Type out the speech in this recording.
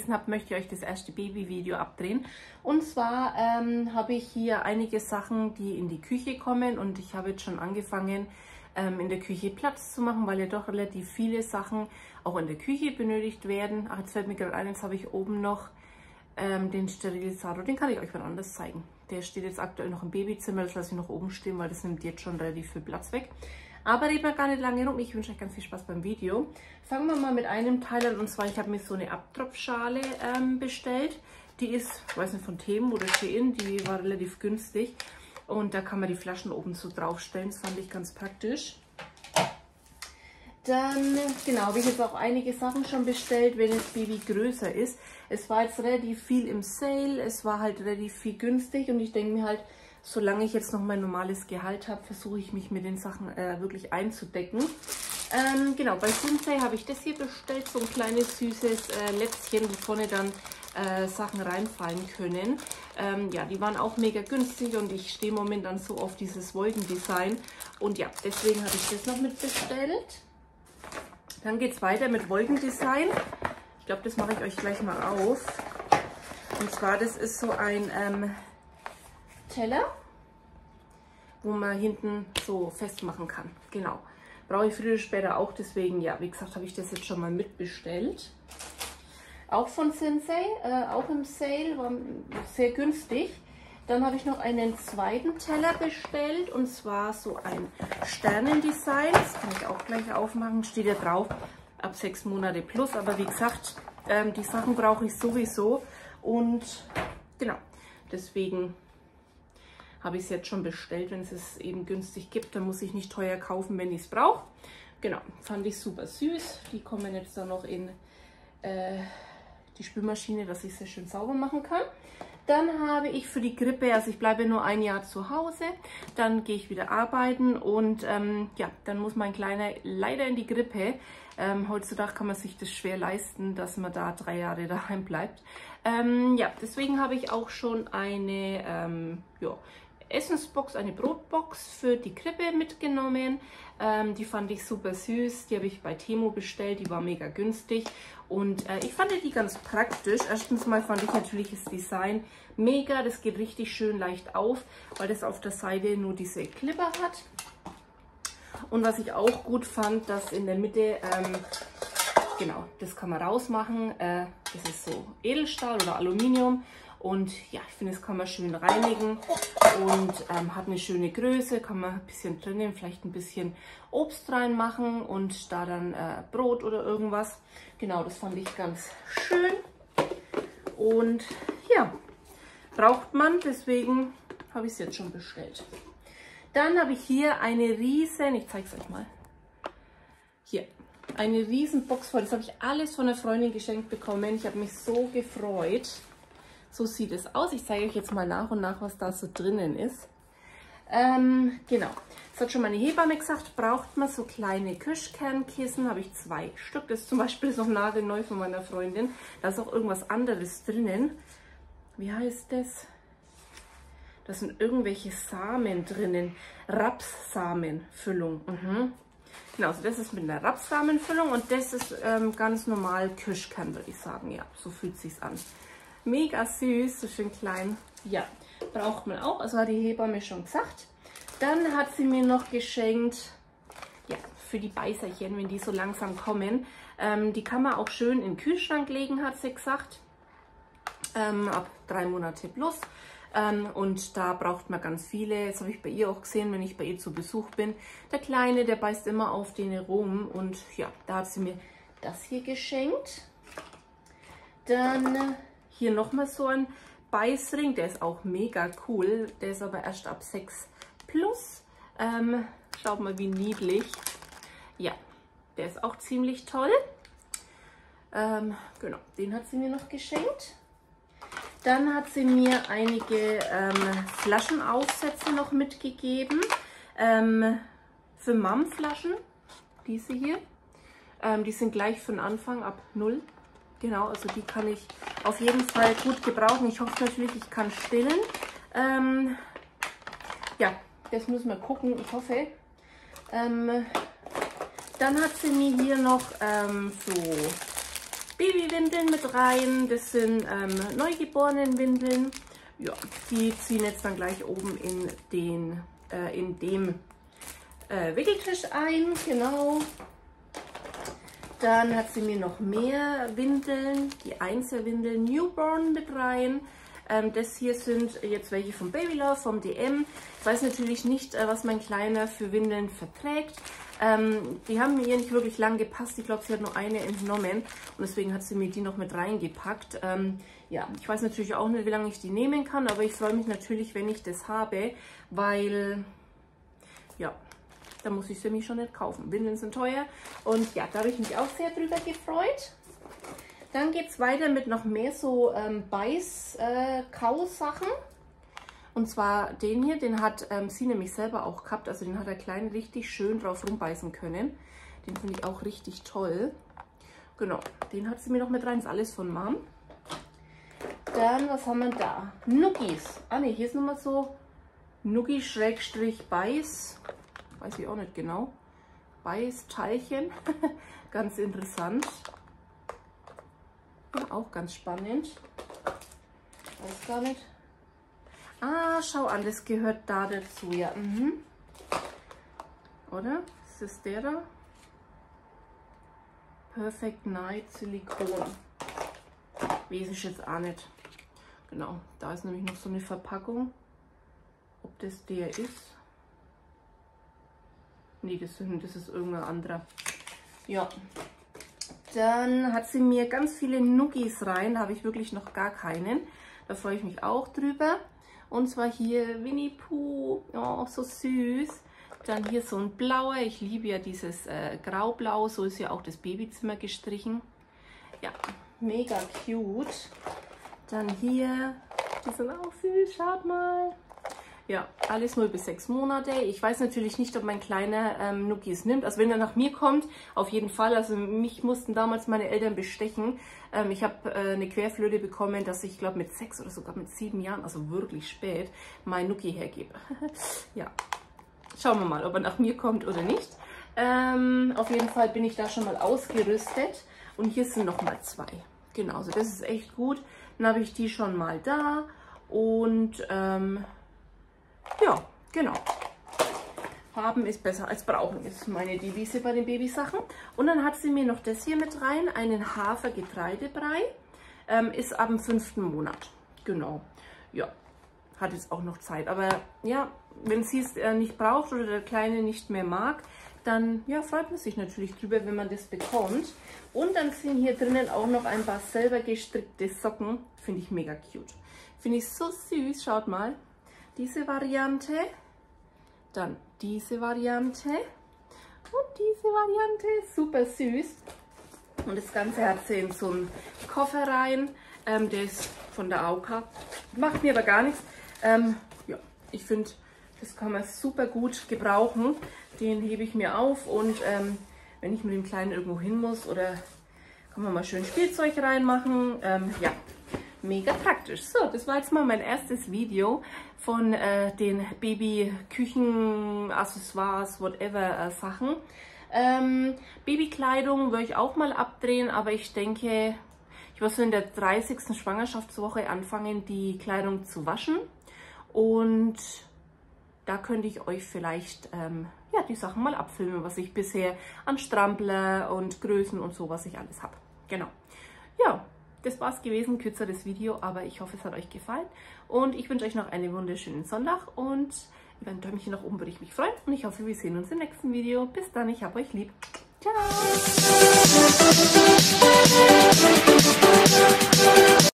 gelesen habt, möchte ich euch das erste Baby-Video abdrehen. Und zwar habe ich hier einige Sachen, die in die Küche kommen, und ich habe jetzt schon angefangen, in der Küche Platz zu machen, weil ja doch relativ viele Sachen auch in der Küche benötigt werden. Ach, jetzt fällt mir gerade ein, jetzt habe ich oben noch den Sterilisator, den kann ich euch mal anders zeigen. Der steht jetzt aktuell noch im Babyzimmer, das lasse ich noch oben stehen, weil das nimmt jetzt schon relativ viel Platz weg. Aber reden wir gar nicht lange rum, ich wünsche euch ganz viel Spaß beim Video. Fangen wir mal mit einem Teil an, und zwar, ich habe mir so eine Abtropfschale bestellt. Die ist, ich weiß nicht, von Temu oder Shein, die war relativ günstig. Und da kann man die Flaschen oben so draufstellen, das fand ich ganz praktisch. Dann, genau, habe ich jetzt auch einige Sachen schon bestellt, wenn das Baby größer ist. Es war jetzt relativ viel im Sale, es war halt relativ viel günstig, und ich denke mir halt, solange ich jetzt noch mein normales Gehalt habe, versuche ich mich mit den Sachen wirklich einzudecken. Genau, bei Sinsay habe ich das hier bestellt, so ein kleines süßes Lätzchen, wo vorne dann Sachen reinfallen können. Ja, die waren auch mega günstig, und ich stehe momentan so auf dieses Wolkendesign. Und ja, deswegen habe ich das noch mit bestellt. Dann geht es weiter mit Wolkendesign. Ich glaube, das mache ich euch gleich mal auf. Und zwar, das ist so ein Teller, wo man hinten so festmachen kann. Genau. Brauche ich früher oder später auch, deswegen, ja, wie gesagt, habe ich das jetzt schon mal mitbestellt. Auch von Sinsay, auch im Sale, war sehr günstig. Dann habe ich noch einen zweiten Teller bestellt, und zwar so ein Sternendesign. Das kann ich auch gleich aufmachen, steht ja drauf, ab 6 Monate plus. Aber wie gesagt, die Sachen brauche ich sowieso, und genau, deswegen habe ich es jetzt schon bestellt. Wenn es es eben günstig gibt, dann muss ich nicht teuer kaufen, wenn ich es brauche. Genau, fand ich super süß. Die kommen jetzt dann noch in die Spülmaschine, dass ich es sehr schön sauber machen kann. Dann habe ich für die Grippe, also ich bleibe nur ein Jahr zu Hause, dann gehe ich wieder arbeiten, und ja, dann muss mein Kleiner leider in die Grippe. Heutzutage kann man sich das schwer leisten, dass man da 3 Jahre daheim bleibt. Ja, deswegen habe ich auch schon eine ja, Essensbox, eine Brotbox für die Krippe mitgenommen. Die fand ich super süß. Die habe ich bei Temu bestellt. Die war mega günstig. Und ich fand die ganz praktisch. Erstens mal fand ich natürlich das Design mega. Das geht richtig schön leicht auf, weil das auf der Seite nur diese Clipper hat. Und was ich auch gut fand, dass in der Mitte, genau, das kann man rausmachen. Das ist so Edelstahl oder Aluminium. Und ja, ich finde, das kann man schön reinigen, und hat eine schöne Größe, kann man ein bisschen drinnen, vielleicht ein bisschen Obst reinmachen und da dann Brot oder irgendwas. Genau, das fand ich ganz schön. Und ja, braucht man, deswegen habe ich es jetzt schon bestellt. Dann habe ich hier eine riesen, ich zeige es euch mal, hier, eine riesen Box voll. Das habe ich alles von einer Freundin geschenkt bekommen. Ich habe mich so gefreut. So sieht es aus. Ich zeige euch jetzt mal nach und nach, was da so drinnen ist. Genau. Das hat schon meine Hebamme gesagt, braucht man so kleine Kirschkernkissen. Habe ich 2 Stück. Das zum Beispiel ist noch nagelneu von meiner Freundin. Da ist auch irgendwas anderes drinnen. Wie heißt das? Da sind irgendwelche Samen drinnen. Rapssamenfüllung. Genau, also das ist mit einer Rapssamenfüllung, und das ist ganz normal Kirschkern, würde ich sagen. Ja, so fühlt es sich an. Mega süß, so schön klein. Ja, braucht man auch, also hat die Hebamme schon gesagt. Dann hat sie mir noch geschenkt, ja, für die Beißerchen, wenn die so langsam kommen. Die kann man auch schön in den Kühlschrank legen, hat sie gesagt. Ab 3 Monate plus. Und da braucht man ganz viele. Jetzt habe ich bei ihr auch gesehen, wenn ich bei ihr zu Besuch bin. Der Kleine, der beißt immer auf den rum. Und ja, da hat sie mir das hier geschenkt. Dann hier nochmal so ein Beißring, der ist auch mega cool. Der ist aber erst ab 6 plus. Schaut mal, wie niedlich. Ja, der ist auch ziemlich toll. Genau, den hat sie mir noch geschenkt. Dann hat sie mir einige Flaschenaufsätze noch mitgegeben. Für Mom-Flaschen, diese hier. Die sind gleich von Anfang ab 0. Genau, also die kann ich auf jeden Fall gut gebrauchen. Ich hoffe natürlich, ich kann stillen. Ja, das müssen wir gucken, ich hoffe. Dann hat sie mir hier noch so Babywindeln mit rein. Das sind Neugeborenenwindeln. Ja, die ziehen jetzt dann gleich oben in dem Wickeltisch ein. Genau. Dann hat sie mir noch mehr Windeln, die Einzelwindeln Newborn mit rein. Das hier sind jetzt welche vom Babylove, vom DM. Ich weiß natürlich nicht, was mein Kleiner für Windeln verträgt. Die haben mir nicht wirklich lang gepasst. Ich glaube, sie hat nur eine entnommen und deswegen hat sie mir die noch mit reingepackt. Ja, ich weiß natürlich auch nicht, wie lange ich die nehmen kann, aber ich freue mich natürlich, wenn ich das habe, weil, ja, da muss ich sie mir schon nicht kaufen. Windeln sind teuer und ja, da habe ich mich auch sehr drüber gefreut. Dann geht es weiter mit noch mehr so Beiß-Kau-Sachen. Und zwar den hier, den hat sie nämlich selber auch gehabt. Also den hat der Kleine richtig schön drauf rumbeißen können. Den finde ich auch richtig toll. Genau, den hat sie mir noch mit rein. Das ist alles von Mom. Dann, was haben wir da? Nuggis. Ah ne, hier ist nochmal so Nuggi-Beiß. Weiß ich auch nicht genau. Beißteilchen. Ganz interessant. Ja, auch ganz spannend. Weiß gar nicht. Ah, schau an, das gehört da dazu. Ja, Oder? Ist das der da? Perfect Night Silikon. Weiß ich jetzt auch nicht. Genau, da ist nämlich noch so eine Verpackung. Ob das der ist? Nee, das ist irgendein anderer. Ja. Dann hat sie mir ganz viele Nuggis rein. Da habe ich wirklich noch gar keinen. Da freue ich mich auch drüber. Und zwar hier Winnie Pooh. Oh, so süß. Dann hier so ein blauer. Ich liebe ja dieses Graublau. So ist ja auch das Babyzimmer gestrichen. Ja, mega cute. Dann hier. Die sind auch süß. Schaut mal. Ja, alles 0 bis 6 Monate. Ich weiß natürlich nicht, ob mein Kleiner Nuggis nimmt. Also wenn er nach mir kommt, auf jeden Fall. Also mich mussten damals meine Eltern bestechen. Ich habe eine Querflöte bekommen, dass ich glaube mit 6 oder sogar mit 7 Jahren, also wirklich spät, mein Nuggi hergebe. Ja, schauen wir mal, ob er nach mir kommt oder nicht. Auf jeden Fall bin ich da schon mal ausgerüstet. Und hier sind noch mal 2. Genau, also das ist echt gut. Dann habe ich die schon mal da. Und ja, genau. Haben ist besser als brauchen, ist meine Devise bei den Babysachen. Und dann hat sie mir noch das hier mit rein, einen Hafer-Getreidebrei. Ist ab dem 5. Monat. Genau. Ja, hat jetzt auch noch Zeit. Aber ja, wenn sie es nicht braucht oder der Kleine nicht mehr mag, dann ja, freut man sich natürlich drüber, wenn man das bekommt. Und dann sind hier drinnen auch noch ein paar selber gestrickte Socken. Finde ich mega cute. Finde ich so süß. Schaut mal. Diese Variante, dann diese Variante und diese Variante, super süß. Und das Ganze hat sie in so einen Koffer rein, der ist von der AOK, macht mir aber gar nichts. Ja, ich finde, das kann man super gut gebrauchen. Den hebe ich mir auf und wenn ich mit dem Kleinen irgendwo hin muss oder kann man mal schön Spielzeug reinmachen, ja. Mega praktisch. So, das war jetzt mal mein erstes Video von den Baby-Küchen-Accessoires, whatever Sachen. Babykleidung würde ich auch mal abdrehen, aber ich denke, ich werde so in der 30. Schwangerschaftswoche anfangen, die Kleidung zu waschen. Und da könnte ich euch vielleicht ja, die Sachen mal abfilmen, was ich bisher an Strampler und Größen und so, was ich alles habe. Genau. Ja. Das war es gewesen, kürzeres Video, aber ich hoffe, es hat euch gefallen. Und ich wünsche euch noch einen wunderschönen Sonntag und über ein Däumchen nach oben würde ich mich freuen. Und ich hoffe, wir sehen uns im nächsten Video. Bis dann, ich hab euch lieb. Ciao!